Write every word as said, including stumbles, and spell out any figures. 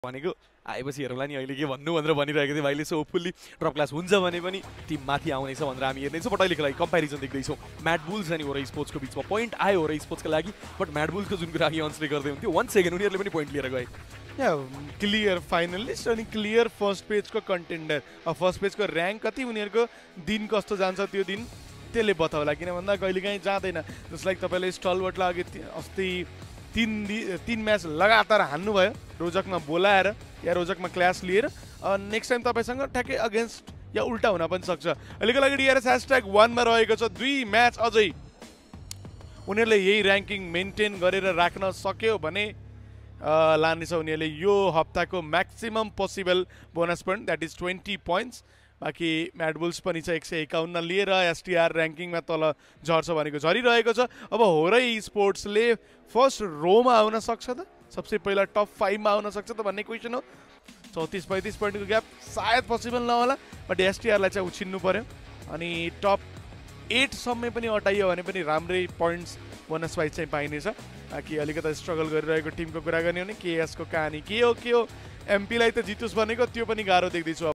भनेको आएपछि हेरौँला नि अहिले के भन्नु भनेर भनिरहेको थियो भाइले। सो होपफुल्ली ड्रप क्लास हुन्छ भने पनि टिम माथि आउनेछ भनेर हामी हेर्नेछौँ। बट अहिलेको लागि कम्पेरिजन देख्दैछौँ म्याड बुल्स अनि होरा स्पोर्ट्सको बिचमा। पोइन्ट आयो होरा स्पोर्ट्सको लागि, बट म्याड बुल्सको जुन कुरा अघि अन्सले गर्दै हुन्थ्यो वान सेकेन्ड उनीहरूले पनि पोइन्ट लिएर गए। या क्लियर फाइनलिस्ट अनि क्लियर फर्स्ट पेजको कन्टेन्डर। अब फर्स्ट पेजको ऱ्याङ्क कति, उनीहरूको दिन कस्तो जान्छ त्यो दिन त्यसले बताउला। किन भन्दा कहिलेकाहीँ जाँदैन। जस्ट लाइक तपाईँले स्टलवर्टलाई अघि अस्ति तिन तिन म्याच लगातार हान्नुभयो रोजकमा बोलाएर या रोजकमा क्लास लिएर। नेक्स्ट टाइम तपाईँसँग ठ्याक्कै अगेन्स्ट या उल्टा हुन पनि सक्छ। अहिलेको लागि डिआरएस ह्यासट्याग वानमा रहेको छ। दुई म्याच अझै उनीहरूले यही ऱ्याङ्किङ मेन्टेन गरेर राख्न सक्यो भने लानेछ उनीहरूले यो हप्ताको maximum possible bonus point, that is twenty points. बाँकी म्याड बुल्स पनि छ एक सय एकाउन्न लिएर एसटिआर ऱ्याङ्किङमा तल झर्छ भनेको झरिरहेको छ। अब होरै स्पोर्ट्सले फर्स्ट रोमा आउन सक्छ त, सबसे पहिला टप फाइभमा आउन सक्छ त भन्ने क्वेसन हो। चौतिस पैँतिस पोइन्टको ग्याप सायद पोसिबल नहोला, बट एसटिआरलाई चाहिँ उछिन्नु पर्यो। अनि टप एटसम्म पनि अटाइयो भने पनि राम्रै पोइन्ट्स बोनस वाइज चाहिँ पाइनेछ। बाँकी अलिकति स्ट्रगल गरिरहेको टिमको कुरा गर्ने हो भने केएसको कहानी के हो के हो, एमपीलाई त जितोस् भनेको त्यो पनि गाह्रो देख्दैछु।